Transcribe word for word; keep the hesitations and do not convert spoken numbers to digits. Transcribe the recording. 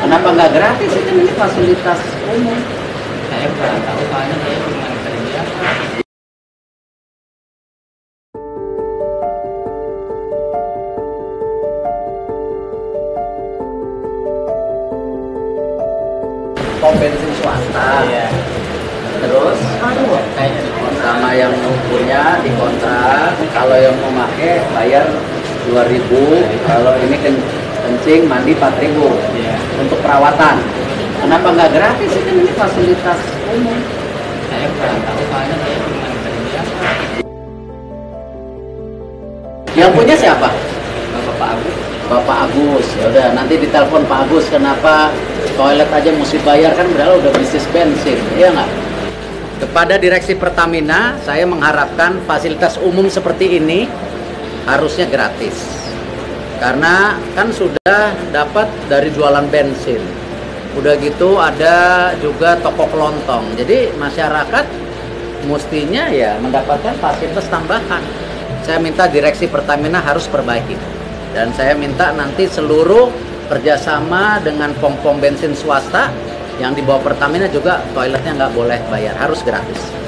Kenapa nggak gratis? Ini kan ini fasilitas umum. Saya kurang tahu soalnya saya cuma kerja. Pom bensin swasta. Iya. Terus Kayaknya di kota. sama yang punya dikontrak. Kalau yang mau pakai bayar dua ribu. Kalau ini ken- kencing mandi empat ribu Iya. untuk perawatan. Kenapa nggak gratis? Ini kan ini fasilitas umum. Saya kurang tahu soalnya saya cuma kerja. Yang punya siapa? Bapak Agus. Bapak Agus. Ya udah, nanti ditelepon Pak Agus. Kenapa toilet aja mesti bayar, kan padahal udah bisnis bensin, iya nggak? Kepada Direksi Pertamina, saya mengharapkan fasilitas umum seperti ini harusnya gratis. Karena kan sudah dapat dari jualan bensin. Udah gitu ada juga toko kelontong. Jadi masyarakat mestinya ya mendapatkan fasilitas tambahan. Saya minta Direksi Pertamina harus perbaiki. Dan saya minta nanti seluruh kerjasama dengan pom-pom bensin swasta yang di bawah Pertamina juga toiletnya nggak boleh bayar, harus gratis.